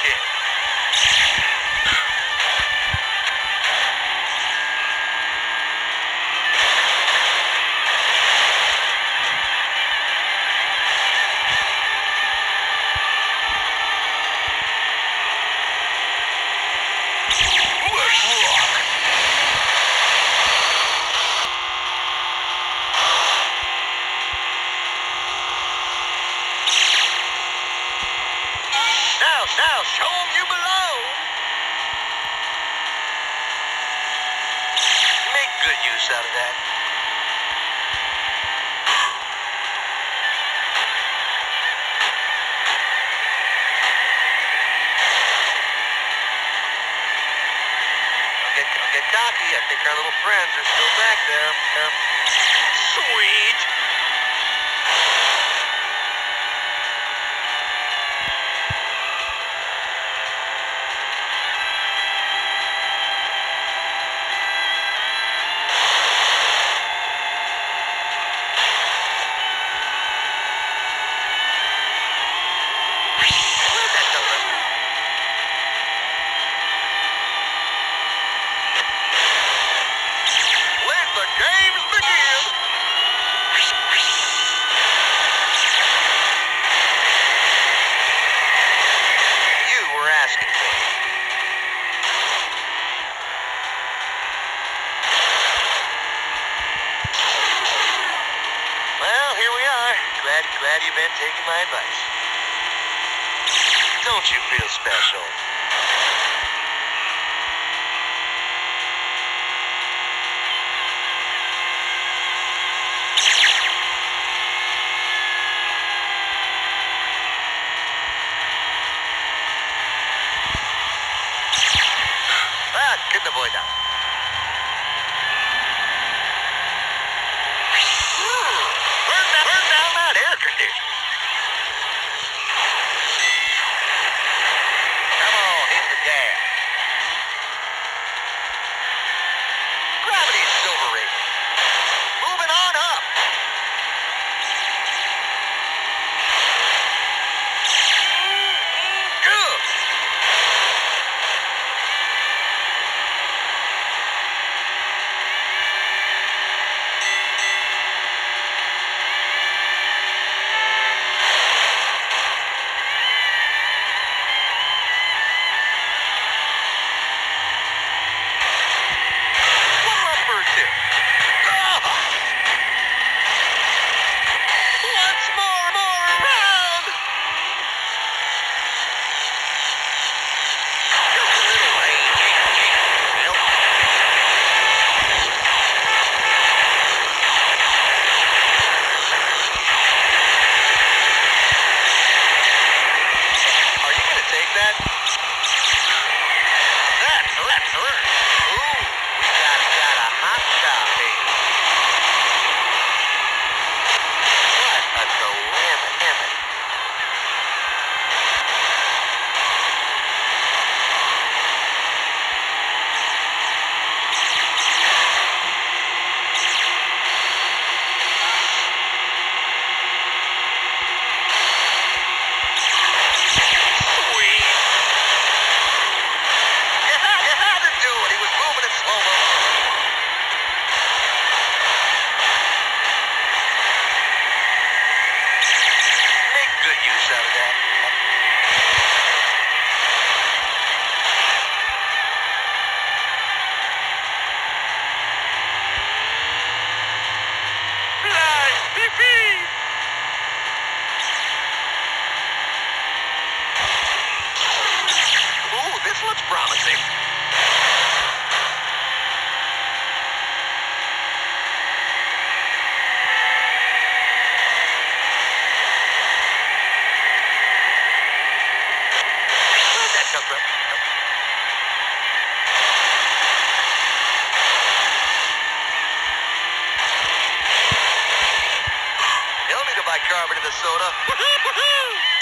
kid. Now, show 'em you belong. Make good use out of that. Don't get cocky. I think our little friends are still back there. Sweet. Games begin. You were asking for it. Well, here we are. Glad you've been taking my advice. Don't you feel special? Couldn't avoid that. Burn down that air conditioner. Come on, hit the gas. Gravity's overrated. Moving on up. Good. Promising. He'll need to buy carbonated soda.